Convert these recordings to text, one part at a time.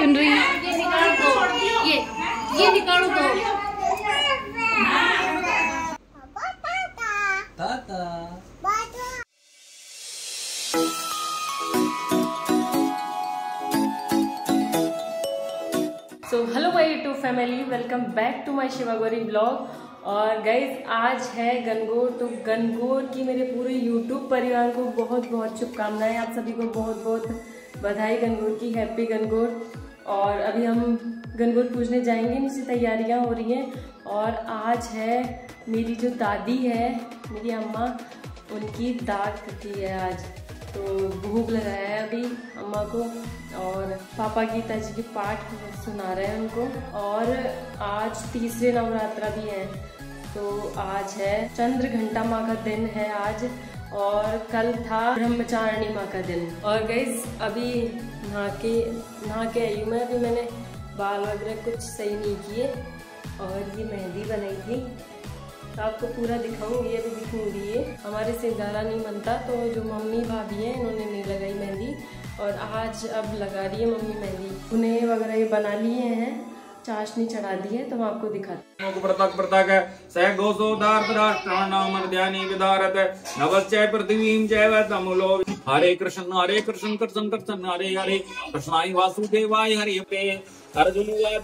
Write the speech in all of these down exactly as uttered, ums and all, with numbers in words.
सुन रही है। ये निकाल दो, ये ये निकालो दो। ताता so hello my YouTube family, welcome back to my Shiva Gauri blog. और गाइज आज है गणगौर, तो गणगौर की मेरे पूरे यूट्यूब परिवार को बहुत बहुत शुभकामनाएं। आप सभी को बहुत बहुत बधाई गणगौर की, हैप्पी गणगौर। और अभी हम गणगौर पूजने जाएंगे, मुझसे तैयारियां हो रही हैं। और आज है मेरी जो दादी है, मेरी अम्मा, उनकी दाग की है आज, तो भूख लगाया है अभी अम्मा को। और पापा की तजबी पाठ सुना रहे हैं उनको। और आज तीसरे नवरात्रा भी है, तो आज है चंद्र घंटा माँ का दिन है आज, और कल था ब्रह्मचारिणी माँ का दिन। और गाइस अभी नहा के नहा के आई हूँ मैं। अभी मैंने बाल वगैरह कुछ सही नहीं किए, और ये मेहंदी बनाई थी, तो आपको पूरा दिखाऊंगी, अभी दिखूंगी। ये हमारे से ज़्यादा नहीं बनता, तो जो मम्मी भाभी हैं इन्होंने नहीं लगाई मेहंदी, और आज अब लगा रही है मम्मी मेहंदी। उन्हें वगैरह ये बना लिए हैं, चाशनी चढ़ा दी है, तो हम आपको दिखाते हैं। प्रतक प्रतक स गोसोदार्पदानी विदारत नवश्चय पृथ्वीं चैव तमुलो। हरे कृष्ण हरे कृष्ण कृष्ण कृष्ण हरे हरे, कृष्णाय वासुदेवाय हरे हरे। अर्जुन उवाच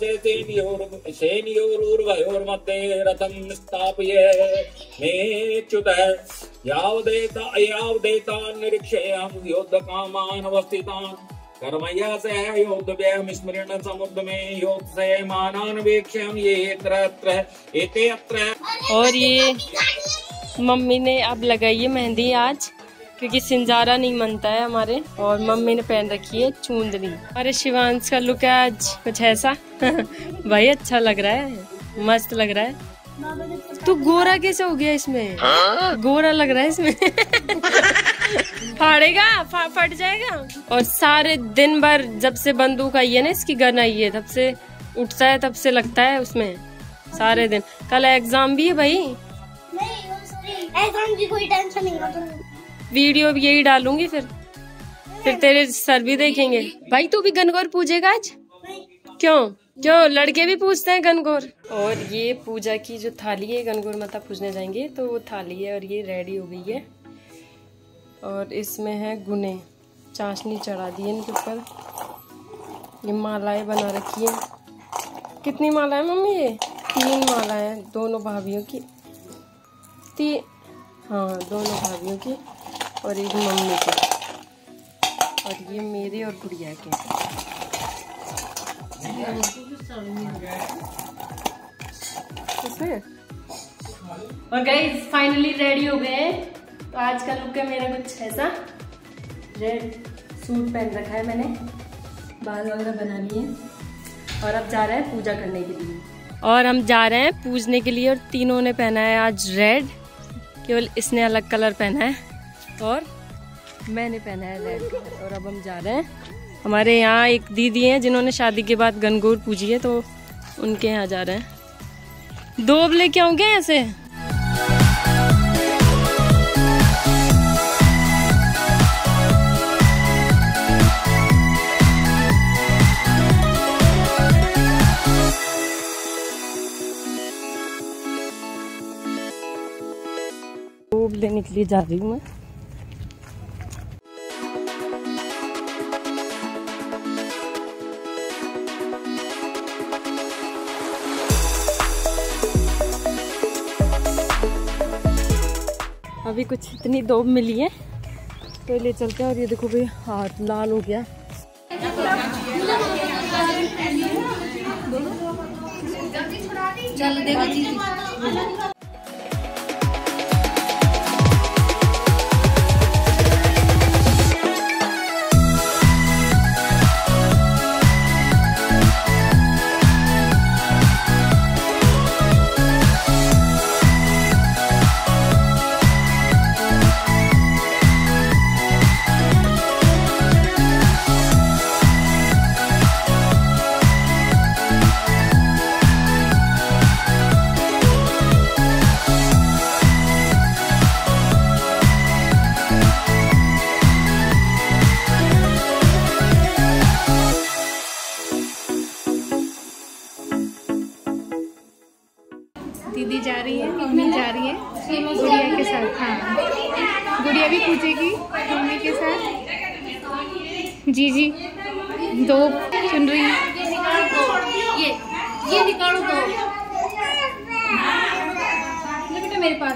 सेनयोरुर्वयोर्मध्ये रथं स्थापये मेच्युतः यावदेता यावदेतान् निरीक्षेऽहं योद्धकामान् अवस्थितान् कर्मया सह योद्धव्यं स्मरण समुद्रमे योत्सयमानान् वीक्ष्यं ये यत्र एते अत्र। और ये मम्मी ने अब लगाई है मेहंदी आज, क्योंकि सिंजारा नहीं मनता है हमारे। और मम्मी ने पहन रखी है चुंदरी। अरे शिवांश का लुक है आज कुछ ऐसा भाई अच्छा लग रहा है, मस्त लग रहा है। तू गोरा कैसे हो गया इसमें? गोरा लग रहा है इसमें फाड़ेगा, फा, फट जाएगा। और सारे दिन भर जब से बंदूक आई है ना, इसकी गन आई है, तब से उठता है, तब से लगता है उसमें सारे दिन। कल एग्जाम भी है भाई। एग्जाम की कोई टेंशन नहीं है, वीडियो भी यही डालूंगी, फिर फिर तेरे सर भी देखेंगे। भाई तू भी गणगौर पूजेगा आज? क्यों क्यों लड़के भी पूछते हैं गणगौर। और ये पूजा की जो थाली है, गणगौर माता पूजने जाएंगे तो वो थाली है, और ये रेडी हो गई है। और इसमें है गुने, चाशनी चढ़ा दी है इनके ऊपर। ये मालाएं बना रखी है। कितनी माला है मम्मी? ये तीन माला है, दोनों भाभीयों की। तीन, हाँ दोनों भाभीयों की, और एक मम्मी की, और ये मेरे और गुड़िया के। और गाइस फाइनली रेडी हो गए। तो आज का लुक है मेरा कुछ ऐसा। रेड सूट पहन रखा है मैंने, बाल वगैरह बना लिए, और अब जा रहे हैं पूजा करने के लिए। और हम जा रहे हैं पूजने के लिए, और तीनों ने पहना है आज रेड, केवल इसने अलग कलर पहना है, और मैंने पहना है रेड कलर। और अब हम जा रहे हैं, हमारे यहाँ एक दीदी हैं जिन्होंने शादी के बाद गणगौर पूजी है, तो उनके यहाँ जा रहे हैं। दो लेके आओगे ऐसे? दूब लेने के लिए जा रही हूँ मैं। अभी कुछ इतनी दूब मिली है, तो ले चलते हैं। और ये देखो भाई हाथ लाल हो गया। चल देखो दीदी जा रही है, मम्मी जा रही है गुड़िया के साथ। हाँ, गुड़िया भी पूछेगी मम्मी के साथ। जी जी दो सुन रही है। ये ये निकालो दो। ये बेटा मेरे पास।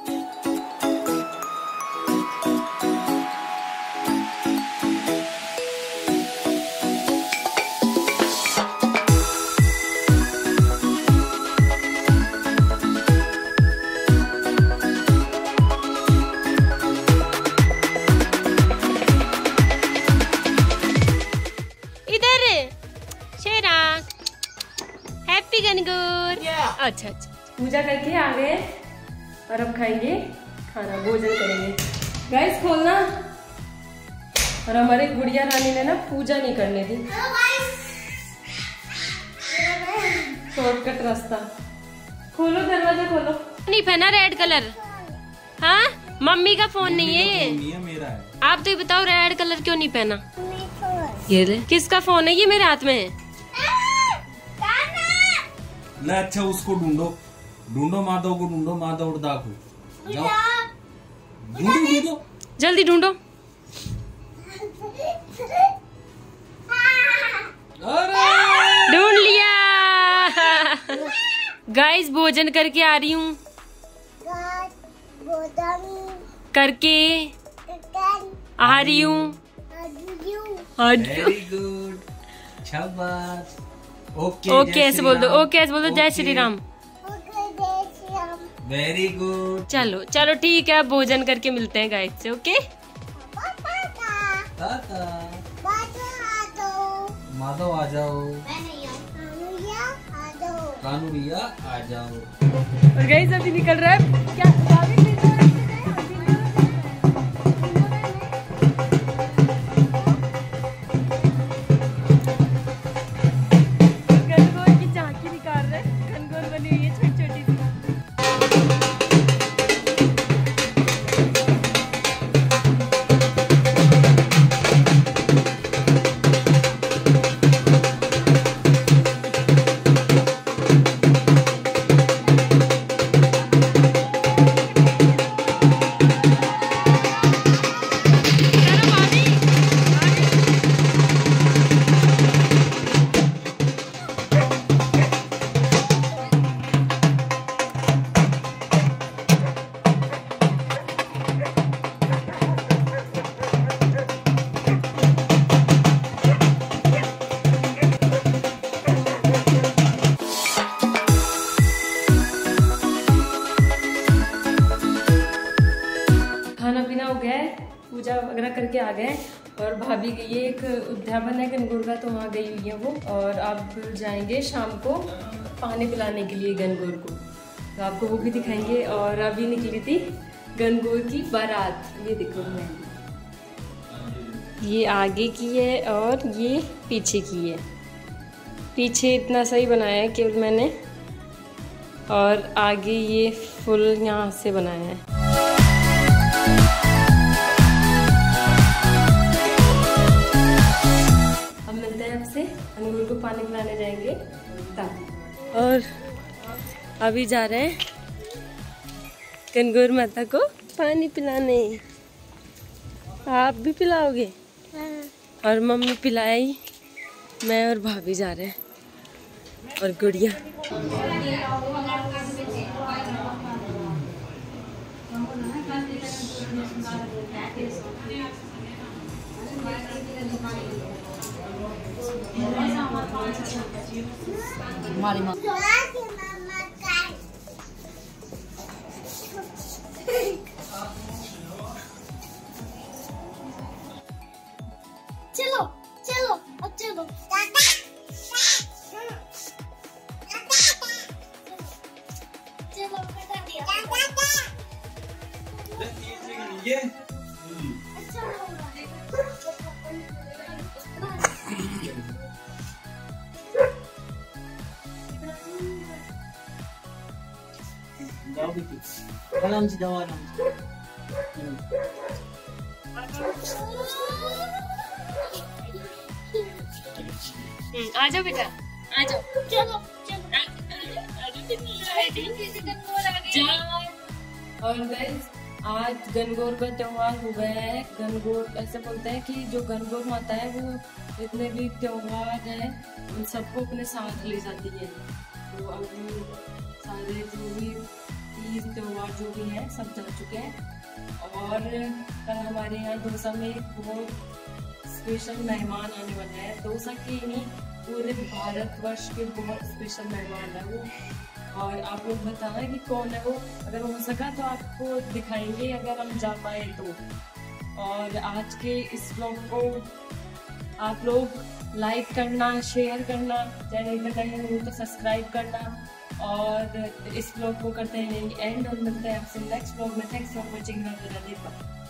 अच्छा अच्छा पूजा करके आ गए और अब खाएंगे खाना, भोजन करेंगे। गाइस खोलना। और हमारे गुड़िया रानी ने ना पूजा नहीं करने दी, शॉर्टकट रास्ता। खोलो दरवाजा खोलो। नहीं पहना रेड कलर। हाँ मम्मी का फोन नहीं है ये, मेरा है। आप तो ये बताओ रेड कलर क्यों नहीं पहना? ये ले। किसका फोन है? ये मेरे हाथ में है। ले अच्छा उसको ढूंढो, ढूंढो माधव को, ढूंढो माधव को। जाओ ढूंढो ढूंढो जल्दी ढूंढो। ढूंढ लिया। गाइस भोजन करके आ रही हूँ, करके आ रही हूँ। वेरी गुड, शाबाश। ओके ओके ऐसे बोल दो, ओके ऐसे बोल दो। जय श्री राम। Very good. चलो चलो ठीक है, भोजन करके मिलते हैं गाइस से। ओके माधव आ जाओ, कानू भैया आ जाओ। और गाइस अभी निकल रहा है क्या? पूजा वगैरह करके आ गए और भाभी गई है, एक उद्यापन है गनगौर का, तो वहाँ गई हुई है वो। और अब जाएंगे शाम को पानी पिलाने के लिए गनगौर को, तो आपको वो भी दिखाएंगे। और अभी निकली थी गनगौर की बारात, ये देखो मैं, ये आगे की है और ये पीछे की है। पीछे इतना सही बनाया है केवल मैंने, और आगे ये फुल यहाँ से बनाया है। अब मिलते हैं आपसे, गनगौर को पानी पिलाने जाएंगे तब। और अभी जा रहे हैं गनगौर माता को पानी पिलाने। आप भी पिलाओगे? और मम्मी पिलाई, मैं और भाभी जा रहे हैं और गुड़िया। चलो चलो अब चलो। चलो बता दिया। ये अच्छा होगा। जाओ बेटी, आराम से जाओ, आराम से। आ जाओ बेटा, आ जाओ। चलो चलो। और गाइस आज गणगौर का त्योहार हो गया है। गणगौर ऐसे बोलते हैं कि जो गणगौर माता है वो जितने भी त्योहार हैं उन सबको अपने साथ ले जाती है। तो अभी सारे जो भी तीज त्योहार जो भी हैं सब जा चुके हैं और कल हमारे यहाँ दौसा में बहुत स्पेशल मेहमान आने वाले हैं। दौसा के नहीं पूरे भारतवर्ष के बहुत स्पेशल मेहमान है वो, और आप लोग बताना कि कौन है वो। अगर हो सका तो आपको दिखाएंगे अगर हम जा पाए तो। और आज के इस व्लॉग को आप लोग लाइक करना, शेयर करना, चैनल पर नए हो तो सब्सक्राइब करना और इस व्लॉग को करते हैं एंड और मिलते हैं आपसे नेक्स्ट व्लॉग में। Thanks for watching.